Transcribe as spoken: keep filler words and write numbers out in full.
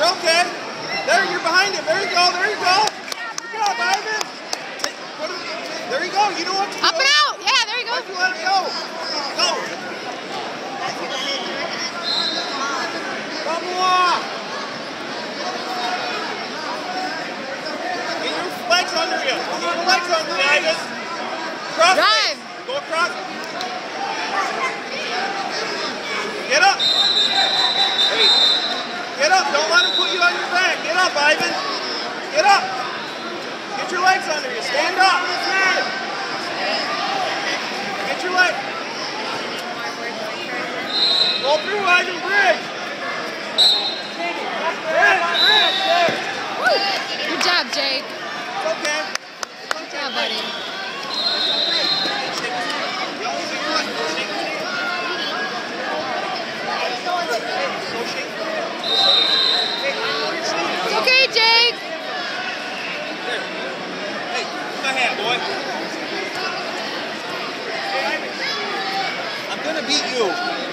You're okay. There, you're behind him. There you go. There you go. Good job, Ivan. There you go. You know what to do. Up and out. Yeah, there you go. Why'd you let it go? Go. Come on. Get your legs under you. Get your legs under you, Ivan. Cross Drive. Go across. Get up. Hey. Get up. Don't let him put you on your back. Get up, Ivan. Get up. Get your legs under you. Stand up. Get your leg. Go through, Ivan. Bridge. Bridge. Bridge. There. Good job, Jake. It's okay. It's okay. Yeah, buddy. It's okay, Jake. Hey, put my hat, boy. I'm gonna beat you.